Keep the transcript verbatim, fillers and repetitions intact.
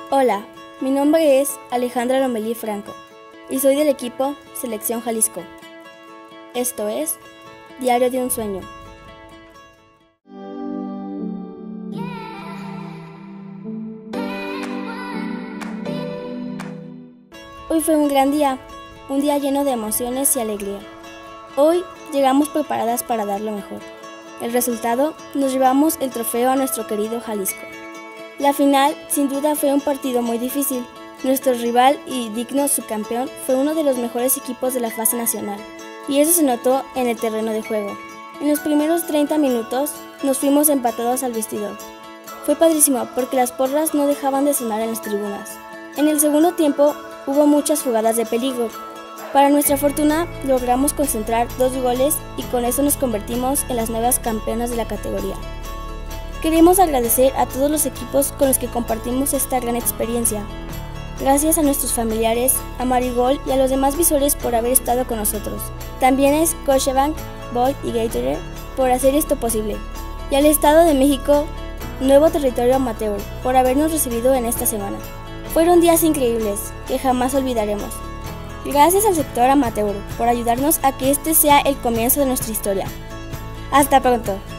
Hola, mi nombre es Alejandra Lomelí Franco y soy del equipo Selección Jalisco. Esto es Diario de un Sueño. Hoy fue un gran día, un día lleno de emociones y alegría. Hoy llegamos preparadas para dar lo mejor. El resultado, nos llevamos el trofeo a nuestro querido Jalisco. La final, sin duda, fue un partido muy difícil. Nuestro rival y digno subcampeón fue uno de los mejores equipos de la fase nacional, y eso se notó en el terreno de juego. En los primeros treinta minutos nos fuimos empatados al vestidor. Fue padrísimo porque las porras no dejaban de sonar en las tribunas. En el segundo tiempo hubo muchas jugadas de peligro. Para nuestra fortuna logramos concentrar dos goles y con eso nos convertimos en las nuevas campeonas de la categoría. Queremos agradecer a todos los equipos con los que compartimos esta gran experiencia. Gracias a nuestros familiares, a Marigol y a los demás visores por haber estado con nosotros. También es Scotiabank, Boyd y Gatorade por hacer esto posible. Y al Estado de México, Nuevo Territorio Amateur, por habernos recibido en esta semana. Fueron días increíbles que jamás olvidaremos. Gracias al sector amateur por ayudarnos a que este sea el comienzo de nuestra historia. Hasta pronto.